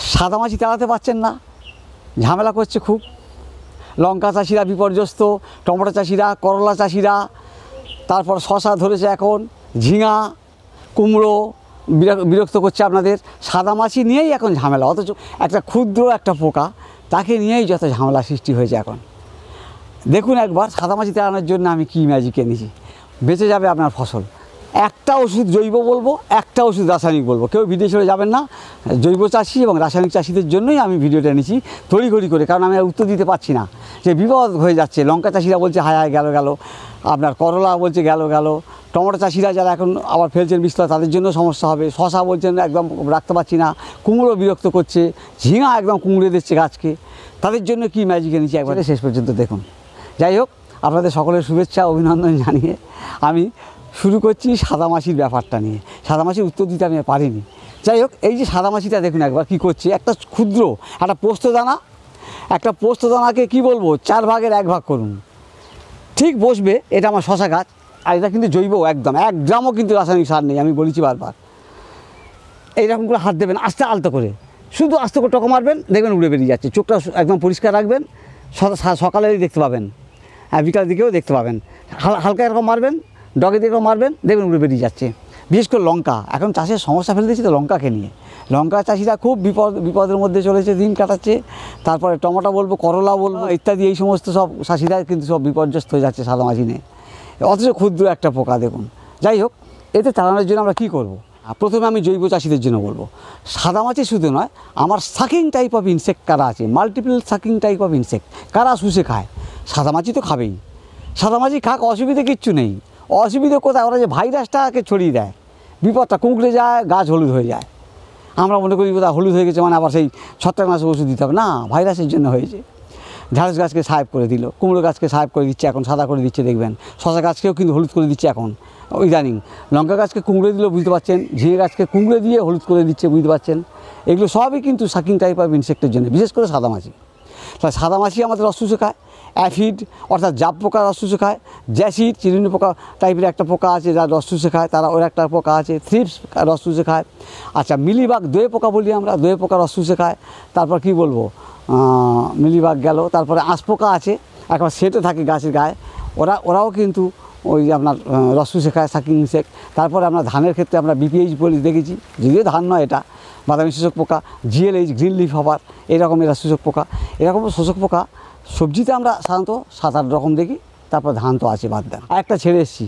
সাদামাছি তাড়াতে পারছেন না, ঝামেলা করছে খুব। লঙ্কা চাষিরা বিপর্যস্ত, টমেটো চাষিরা, করলা চাষিরা, তারপর শশা ধরেছে এখন, ঝিঙা, কুমড়ো বিরক্ত করছে আপনাদের। সাদামাছি নিয়েই এখন ঝামেলা, অথচ একটা ক্ষুদ্র একটা পোকা, তাকে নিয়েই যত ঝামেলা সৃষ্টি হয়েছে এখন। দেখুন একবার সাদামাছি তাড়ানোর জন্য আমি কী ম্যাজিক এনেছি, বেঁচে যাবে আপনার ফসল। একটা ওষুধ জৈব বলবো, একটা ওষুধ রাসায়নিক বলবো, কেউ ভিডিও ছেড়ে যাবেন না। জৈব চাষি এবং রাসায়নিক চাষিদের জন্যই আমি ভিডিওটা এনেছি তড়িঘড়ি করে, কারণ আমি উত্তর দিতে পারছি না, যে বিপদ হয়ে যাচ্ছে। লঙ্কা চাষিরা বলছে হায় হায় গেল গেল, আপনার করলা বলছে গেল গেল, টমেটো চাষিরা যারা এখন আবার ফেলছেন বিস্তর, তাদের জন্য সমস্যা হবে। শশা বলছেন একদম রাখতে পারছি না, কুমড়ো বিরক্ত করছে, ঝিঙা একদম কুমড়ে দিচ্ছে গাছকে। তাদের জন্য কি ম্যাজিক এনেছি একবারে শেষ পর্যন্ত দেখুন। যাই হোক, আপনাদের সকলের শুভেচ্ছা অভিনন্দন জানিয়ে আমি শুরু করছি সাদামাছির ব্যাপারটা নিয়ে। সাদামাছির উত্তর দিতে আমি পারিনি। যাই হোক, এই যে সাদামাছিটা দেখুন একবার কী করছে। একটা ক্ষুদ্র একটা পোস্তদানা, একটা পোস্তদানাকে কী বলবো 4 ভাগের 1 ভাগ করুন, ঠিক বসবে। এটা আমার শশা গাছ, আর এটা কিন্তু জৈব একদম, 1 গ্রামও কিন্তু রাসায়নিক সার নেই, আমি বলেছি বারবার। এইরকম করে হাত দেবেন আস্তে আলতো করে, শুধু আস্তে করে টকা মারবেন, দেখবেন উড়ে বেরিয়ে যাচ্ছে। চোখটা একদম পরিষ্কার রাখবেন, সকালেই দেখতে পাবেন, বিকালের দিকেও দেখতে পাবেন। হালকা এরকম মারবেন, ডগে দিকেও মারবেন, দেখবেন উড়ে বেরিয়ে যাচ্ছে। বিশেষ করে লঙ্কা, এখন চাষের সমস্যা ফেলে দিয়েছে তো লঙ্কাকে নিয়ে। লঙ্কা চাষিরা খুব বিপদের মধ্যে চলেছে, দিন কাটাচ্ছে। তারপরে টমেটো বলবো, করলা বলবো, ইত্যাদি এই সমস্ত সব চাষিরা কিন্তু সব বিপর্যস্ত হয়ে যাচ্ছে সাদামাছি নিয়ে। অথচ ক্ষুদ্র একটা পোকা দেখুন। যাই হোক, এতে তাড়ানোর জন্য আমরা কী করব? প্রথমে আমি জৈব চাষিদের জন্য বলবো, সাদামাছি শুধু নয়, আমার সাকিং টাইপ অফ ইনসেক্ট কারা আছে, multiple sucking type of insect কারা শুষে খায়। সাদামাছি তো খাবেই, সাদামাছি খাক, অসুবিধে কিচ্ছু নেই। অসুবিধে কোথায়? ওরা যে ভাইরাসটাকে ছড়িয়ে দেয়, বিপদটা কুঁকড়ে যায়, গাছ হলুদ হয়ে যায়। আমরা মনে করি কোথাও হলুদ হয়ে গেছে মানে আবার সেই ছত্রাকনাশক ওষুধ দিতে হবে, না, ভাইরাসের জন্য হয়েছে। ঢ্যাঁড়স গাছকে সাহেব করে দিল, কুমড়ো গাছকে সাহেব করে দিচ্ছে, এখন সাদা করে দিচ্ছে দেখবেন। শশা গাছকেও কিন্তু হলুদ করে দিচ্ছে এখন ইদানিং। লঙ্কা গাছকে কুঁকড়ে দিল, বুঝতে পারছেন। ঝিঙে গাছকে কুঁকড়ে দিয়ে হলুদ করে দিচ্ছে, বুঝতে পারছেন। এগুলো সবই কিন্তু সাকিং টাইপ অফ ইনসেক্টের জন্য, বিশেষ করে সাদামাছি। তাহলে সাদামাছি আমাদের রস চুষে খায়। অ্যাফিড অর্থাৎ জাপ পোকা রস চুষে খায়। জ্যাসিড চিরুনি পোকা টাইপের একটা পোকা আছে যারা রস চুষে খায়, তারা ওর একটা পোকা আছে। থ্রিপস রস চুষে খায়। আচ্ছা, মিলিবাগ দোয়ে পোকা বলি আমরা, দোয়ে পোকা রস চুষে খায়। তারপর কি বলবো, মিলিবাগ গেল। তারপরে আঁশ পোকা আছে, একবার সেটে থাকে গাছের গায়ে, ওরাও কিন্তু ওই আপনার রস চুষে খায়, সাকিং ইনসেক্ট। তারপরে আমরা ধানের ক্ষেত্রে আমরা বিপিএইচ বলি দেখেছি, যদিও ধান নয় এটা, বাদামি শোষক পোকা, জিএলএইচ গ্রিন লিফ হবার, এরকম এরা শোষক পোকা। এরকম শোষক পোকা সবজিতে আমরা সাধারণত 7-8 রকম দেখি। তারপর ধান তো আছে, বাদ দেন। আর একটা ছেড়ে এসেছি,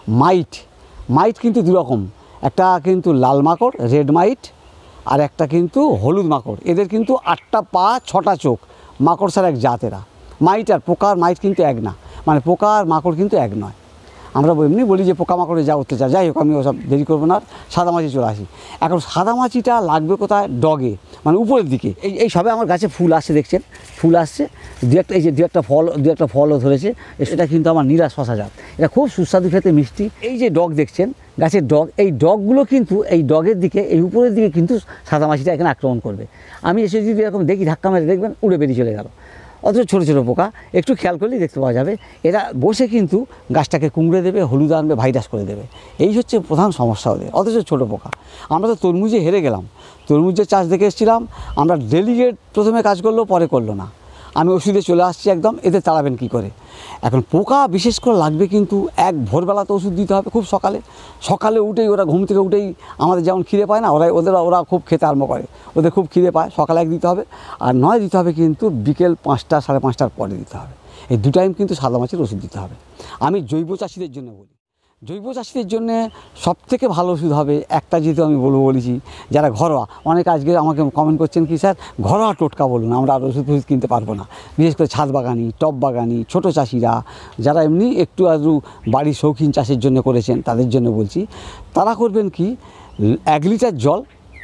মাইট কিন্তু 2 রকম, একটা কিন্তু লাল মাকড় রেড মাইট, আর একটা কিন্তু হলুদ মাকড়। এদের কিন্তু 8টা পা 6টা চোখ, মাকড়সার এক জাত এরা। মাইট আর পোকা, মাইট কিন্তু এক না, মানে পোকা আর মাকড় কিন্তু এক নয়। আমরা এমনি বলি যে পোকামাকড়ে যা অত্যাচার। যাই হোক, আমি ওসব দেরি করবো না, সাদামাছি চলে আসি। এখন সাদামাছিটা লাগবে কোথায়? ডগে, মানে উপরের দিকে। এই সবে আমার গাছে ফুল আসছে, দেখছেন ফুল আসছে, এই যে দু একটা ফলও ধরেছে। এটা কিন্তু আমার নীলা শশা জাত, এটা খুব সুস্বাদু খেতে, মিষ্টি। এই যে ডগ দেখছেন, গাছের ডগ, এই ডগগুলো কিন্তু এই ডগের দিকে, এই উপরের দিকে কিন্তু সাদামাছিটা এখানে আক্রমণ করবে। আমি এসে যদি এরকম দেখি, ধাক্কা মেরে দেখবেন উড়ে বেরিয়ে চলে গেল। অথচ ছোটো ছোটো পোকা, একটু খেয়াল করলেই দেখতে পাওয়া যাবে, এরা বসে কিন্তু গাছটাকে কুঁকড়ে দেবে, হলুদ আনবে, ভাইরাস করে দেবে। এই হচ্ছে প্রধান সমস্যা ওদের। অথচ ছোটো পোকা। আমরা তো তরমুজে হেরে গেলাম, তরমুজের চাষ দেখে এসেছিলাম আমরা, ডেলিগেট প্রথমে কাজ করলো, পরে করলো না। আমি ওষুধে চলে আসছি একদম, এদের তাড়াবেন কী করে? এখন পোকা বিশেষ করে লাগবে কিন্তু ভোরবেলাতে ওষুধ দিতে হবে, খুব সকালে উঠেই, ওরা ঘুম থেকে উঠেই, আমাদের যেমন খিদে পায় না, ওরা খুব খেতে আরম্ভ করে, ওদের খুব খিদে পায়। সকালে 1 দিতে হবে, আর নয় দিতে হবে কিন্তু বিকেল 5টা 5:30টার পরে দিতে হবে। এই 2 টাইম কিন্তু সাদামাছির ওষুধ দিতে হবে। আমি জৈব চাষিদের জন্য বলি, জৈব চাষিদের জন্য সবথেকে ভালো ওষুধ হবে একটা, যেহেতু আমি বলেছি, যারা ঘরোয়া। অনেকে আজকে আমাকে কমেন্ট করছেন কি স্যার ঘরোয়া টোটকা বলুন, আমরা আর ওষুধ কিনতে পারবো না। বিশেষ করে ছাদ বাগানি, টব বাগানি, ছোটো চাষিরা, যারা এমনি একটু আধটু বাড়ির শৌখিন চাষের জন্য করেছেন, তাদের জন্য বলছি। তারা করবেন কি, 1 লিটার জল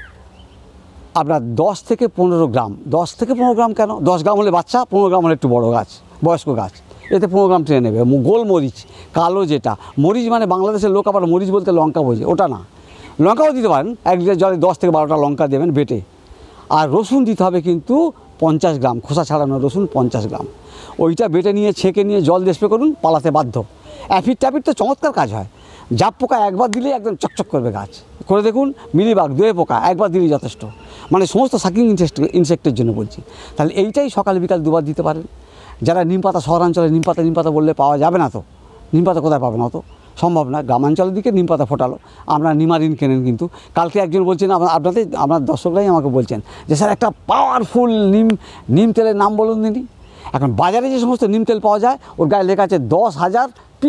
আপনার 10 থেকে 15 গ্রাম, 10 থেকে 15 গ্রাম কেন, 10 গ্রাম হলে বাচ্চা, 15 গ্রাম হলে একটু বড় গাছ, বয়স্ক গাছ, এতে 15 গ্রাম টেনে নেবে। গোলমরিচ, কালো যেটা মরিচ, মানে বাংলাদেশের লোক আবার মরিচ বলতে লঙ্কা বোঝে, ওটা না, লঙ্কাও দিতে পারেন। 1 লিটার জলে 10 থেকে 12টা লঙ্কা দেবেন বেটে। আর রসুন দিতে হবে কিন্তু 50 গ্রাম, খোসা ছাড়ানো রসুন 50 গ্রাম। ওইটা বেটে নিয়ে ছেঁকে নিয়ে জল দিয়ে স্প্রে করুন, পালাতে বাধ্য। অ্যাফিড ট্যাফিড তো চমৎকার কাজ হয়। জাপ পোকা একবার দিলেই একদম চকচক করবে গাছ, করে দেখুন, মিলিবাগ, দোয়ে পোকা একবার দিলেই যথেষ্ট, মানে সমস্ত সাকিং ইনসেক্টের জন্য বলছি। তাহলে এইটাই সকাল বিকাল দুবার দিতে পারেন। যারা নিম পাতা, শহরাঞ্চলে নিম পাতা বললে পাওয়া যাবে না, তো নিম পাতা কোথায় পাবেন, অত সম্ভব না। গ্রামাঞ্চলের দিকে নিম পাতা ফোটালো, আপনারা নিমারিন কেনেন। কিন্তু কালকে একজন বলছেন, আপনার দর্শকরাই আমাকে বলছেন যে স্যার একটা পাওয়ারফুল নিম তেলের নাম বলুন দিনি। এখন বাজারে যে সমস্ত নিম তেল পাওয়া যায় ওর গায়ে লেখা আছে 10,000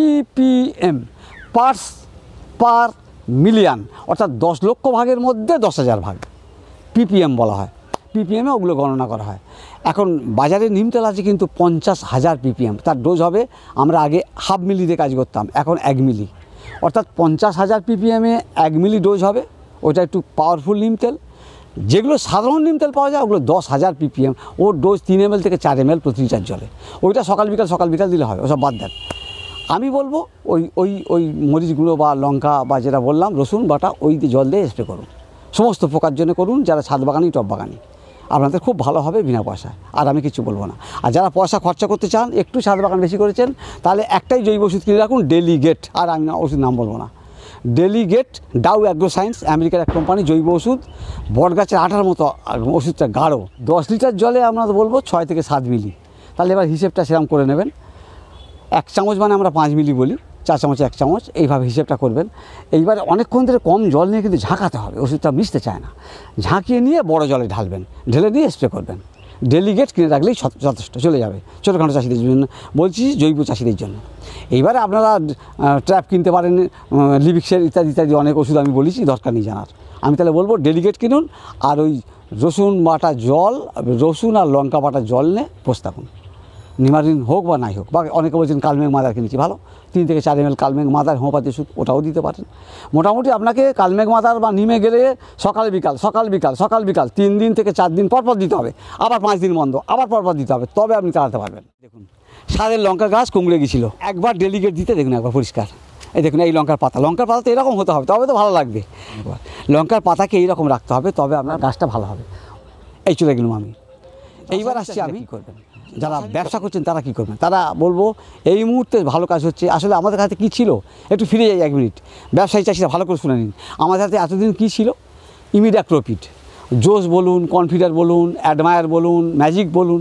ppm, পার্টস পার মিলিয়ন, অর্থাৎ 10 লক্ষ ভাগের মধ্যে 10,000 ভাগ ppm বলা হয়। ppm ওগুলো গণনা করা হয়। এখন বাজারে নিম তেল আছে কিন্তু 50,000 ppm, তার ডোজ হবে, আমরা আগে 1/2 মিলি দিয়ে কাজ করতাম, এখন 1 মিলি, অর্থাৎ 50,000 ppm 1 মিলি ডোজ হবে। ওইটা একটু পাওয়ারফুল নিম তেল। যেগুলো সাধারণ নিম তেল পাওয়া যায় ওগুলো 10,000 ppm, ওর ডোজ 3 ml থেকে 4 ml প্রতি লিটার জলে। ওইটা সকাল বিকাল দিলে হবে, ওসব বাদ দেন। আমি বলবো ওই মরিচ গুঁড়ো বা লঙ্কা বা যেটা বললাম রসুন বাটা, ওই জল দিয়ে স্প্রে করুন, সমস্ত পোকার জন্য করুন। যারা ছাদ বাগানি, টব বাগানি, আপনাদের খুব ভালো হবে বিনা পয়সায়। আর আমি কিছু বলবো না। আর যারা পয়সা খরচা করতে চান, একটু ছাদ বাগান বেশি করেছেন, তাহলে একটাই জৈব ওষুধ কিনে রাখুন, ডেলিগেট। আর আমি ওষুধ নাম বলবো না। ডেলিগেট, ডাউ অ্যাগ্রো সায়েন্স, আমেরিকার এক কোম্পানি, জৈব ওষুধ, বট গাছের আঠার মতো ওষুধটা গাঢ়। 10 লিটার জলে আমরা বলবো 6 থেকে 7 মিলি। তাহলে এবার হিসেবটা সেরকম করে নেবেন। 1 চামচ মানে আমরা 5 মিলি বলি, 4 চামচে 1 চামচ, এইভাবে হিসেবটা করবেন। এইবার অনেকক্ষণ ধরে কম জল নিয়ে কিন্তু ঝাঁকাতে হবে, ওষুধটা মিশতে চায় না। ঝাঁকিয়ে নিয়ে বড় জলে ঢালবেন, ঢেলে দিয়ে স্প্রে করবেন। ডেলিগেট কিনে রাখলেই যথেষ্ট, চলে যাবে ছোটোখাটো চাষিদের জন্য বলছি, জৈব চাষিদের জন্য। এইবারে আপনারা ট্র্যাপ কিনতে পারেন, লিভিক্সের ইত্যাদি অনেক ওষুধ আমি বলেছি, দরকার নেই জানার। আমি তাহলে বলবো ডেলিগেট কিনুন, আর ওই রসুন বাটা জল, রসুন আর লঙ্কা বাটা জল নিয়ে বসে থাকুন। নিমারিন হোক বা নাই হোক, বা অনেকে বলছেন কালমেঘ মাদার কিনেছি, ভালো, 3 থেকে 4 ml কালমেঘ মাদার হোমিওপ্যাথি ওষুধ, ওটাও দিতে পারেন। মোটামুটি আপনাকে কালমেঘ মাদার বা নিমে গেলে সকাল বিকাল 3 দিন থেকে 4 দিন পরপর দিতে হবে, আবার 5 দিন বন্ধ, আবার পরপর দিতে হবে, তবে আপনি তাড়াতে পারবেন। দেখুন, সারের লঙ্কা গাছ কুমড়ে গেছিলো, একবার ডেলিগেট দিতে দেখুন, একবার পরিষ্কার। এই দেখুন, এই লঙ্কার পাতা তো এরকম হতে হবে, তবে তো ভালো লাগবে। লঙ্কার পাতাকে এইরকম রাখতে হবে, তবে আপনার গাছটা ভালো হবে। এই চলে গেলাম আমি। এইবার আসছি আমি, কী করবেন যারা ব্যবসা করছেন তারা কী করবেন। তারা বলবো এই মুহূর্তে ভালো কাজ হচ্ছে। আসলে আমাদের হাতে কী ছিল, একটু ফিরে যাই 1 মিনিট। ব্যবসায়ী চাষিরা ভালো করে শুনে নিন, আমাদের হাতে এতদিন কী ছিল, ইমিডাক্লোপিড, জোস বলুন, কনফিডার বলুন, অ্যাডমায়ার বলুন, ম্যাজিক বলুন,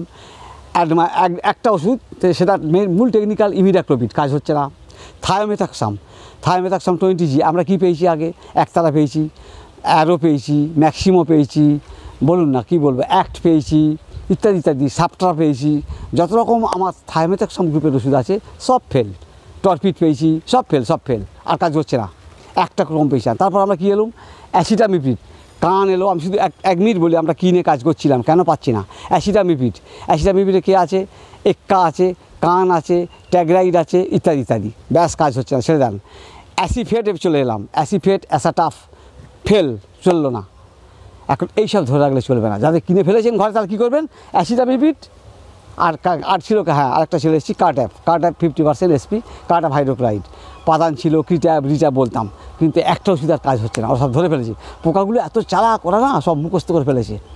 একটা ওষুধ, সেটা মূল টেকনিক্যাল ইমিডাক্লোপিড, কাজ হচ্ছে না। থায়োমেথাক্সাম 20G, আমরা কি পেয়েছি আগে, একতারা পেয়েছি, অ্যারো পেয়েছি, ম্যাক্সিমো পেয়েছি, বলুন না কী বলবো, অ্যাক্ট পেয়েছি, ইত্যাদি, সাপট্রা পেয়েছি, যত রকম আমার থায়োমেথাক্সাম গ্রুপের ওষুধ আছে সব ফেল। টরপিড পেয়েছি, সব ফেল, আর কাজ হচ্ছে না, একটা কম পেয়েছি। তারপর আমরা কী এলাম, অ্যাসিটামিপ্রিড, কান এলো। আমি শুধু 1 মিনিট বলি আমরা কী নিয়ে কাজ করছিলাম, কেন পাচ্ছি না। অ্যাসিটামিপ্রিডে কে আছে, এক্কা আছে, কান আছে, ট্যাগ্রাইড আছে, ইত্যাদি, ব্যাস কাজ হচ্ছে না, ছেড়ে দেন। অ্যাসিফেট চলে এলাম, অ্যাসাটাফ, ফেল, চললো না। এখন এইসব ধরে রাখলে চলবে না। যাদের কিনে ফেলেছেন ঘরে, তারা কী করবেন, অ্যাসিটামিপ্রিড আর ছিল, হ্যাঁ আরেকটা ছিল এসছি, কার্ট্যাপ 50% এসপি, কার্ট্যাপ হাইড্রোক্লাইড, পাদান ছিল, রিট্যাপ বলতাম, কিন্তু একটা ওষুধ আর কাজ হচ্ছে না। ওরা সব ধরে ফেলেছে, পোকাগুলো এত চালাক, ওরা না সব মুখস্থ করে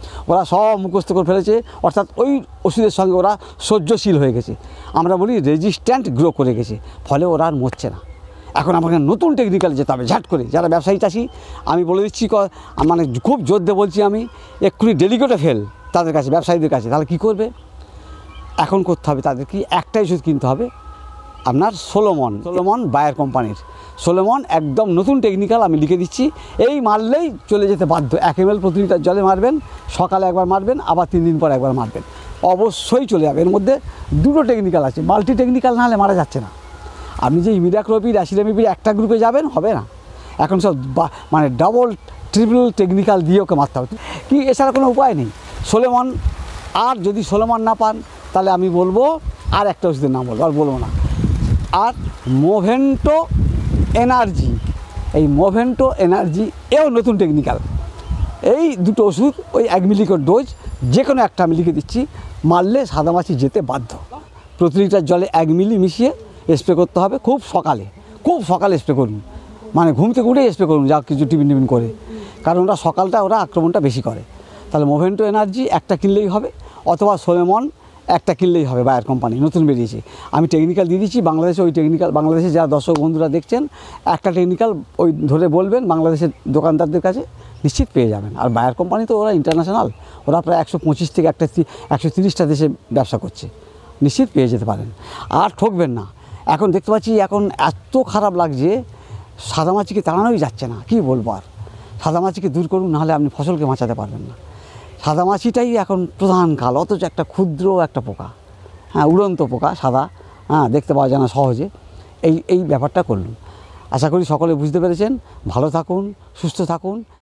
ফেলেছে, অর্থাৎ ওই ওষুধের সঙ্গে ওরা সহ্যশীল হয়ে গেছে, আমরা বলি রেজিস্ট্যান্ট গ্রো করে গেছে, ফলে ওরা আর মরছে না। এখন আমাকে নতুন টেকনিক্যাল যেতে হবে ঝাট করে। যারা ব্যবসায়ী চাষি, আমি বলে দিচ্ছি, মানে খুব জোর দিয়ে বলছি আমি, এক্ষুনি ডেলিগেটে ফেল তাদের কাছে, ব্যবসায়ীদের কাছে। তাহলে কী করবে, এখন করতে হবে তাদের কি, একটাই ওষুধ কিনতে হবে আপনার, সোলোমন বায়ার কোম্পানির সোলোমন, একদম নতুন টেকনিক্যাল, আমি লিখে দিচ্ছি। এই মারলেই চলে যেতে বাধ্য। 1 ml প্রতি লিটার জলে মারবেন, সকালে একবার মারবেন, আবার 3 দিন পর একবার মারবেন, অবশ্যই চলে যাবে। এর মধ্যে 2টো টেকনিক্যাল আছে, মাল্টি টেকনিক্যাল না হলে মারা যাচ্ছে না। আপনি যে ইমিডাক্লোপিড, অ্যাসিটামিপ্রিড একটা গ্রুপে যাবেন, হবে না। এখন সব মানে ডাবল ট্রিপল টেকনিক্যাল দিয়ে ওকে মারতে হবে, কি এছাড়া কোনো উপায় নেই। সোলোমন, আর যদি সোলোমন না পান তাহলে আমি বলবো আর একটা ওষুধের নাম বলবো, আর বলবো না, আর মোভেন্টো এনার্জি। এই মোভেন্টো এনার্জি এও নতুন টেকনিক্যাল। এই 2টো ওষুধ, ওই 1 মিলি করে ডোজ, যে কোনো একটা আমি লিখে দিচ্ছি, মারলে সাদামাছি যেতে বাধ্য। প্রতি লিটার জলে 1 মিলি মিশিয়ে স্প্রে করতে হবে, খুব সকালে স্প্রে করুন, মানে ঘুম থেকে উঠেই স্প্রে করুন, যা কিছু টিফিন করে, কারণ ওরা আক্রমণটা বেশি করে। তাহলে মোভেন্টো এনার্জি একটা কিনলেই হবে, অথবা সোলোমন একটা কিনলেই হবে, বায়ার কোম্পানি নতুন বেরিয়েছে। আমি টেকনিক্যাল দিয়ে দিচ্ছি বাংলাদেশে, ওই টেকনিক্যাল বাংলাদেশে যারা দর্শক বন্ধুরা দেখছেন একটা টেকনিক্যাল ওই ধরে বলবেন বাংলাদেশের দোকানদারদের কাছে, নিশ্চিত পেয়ে যাবেন। আর বায়ার কোম্পানি তো ওরা ইন্টারন্যাশনাল, ওরা প্রায় 125 থেকে 130টা দেশে ব্যবসা করছে, নিশ্চিত পেয়ে যেতে পারেন। আর ঠকবেন না। এখন দেখতে পাচ্ছি এখন এত খারাপ লাগছে, সাদামাছিকে তাড়ানোই যাচ্ছে না, কী বলবো আর। সাদামাছিকে দূর করুন, নাহলে আপনি ফসলকে বাঁচাতে পারবেন না। সাদামাছিটাই এখন প্রধান কাল, অথচ একটা ক্ষুদ্র একটা পোকা, হ্যাঁ উড়ন্ত পোকা সাদা, হ্যাঁ দেখতে পাওয়া যায় না সহজে। এই ব্যাপারটা করলুন। আশা করি সকলে বুঝতে পেরেছেন। ভালো থাকুন, সুস্থ থাকুন।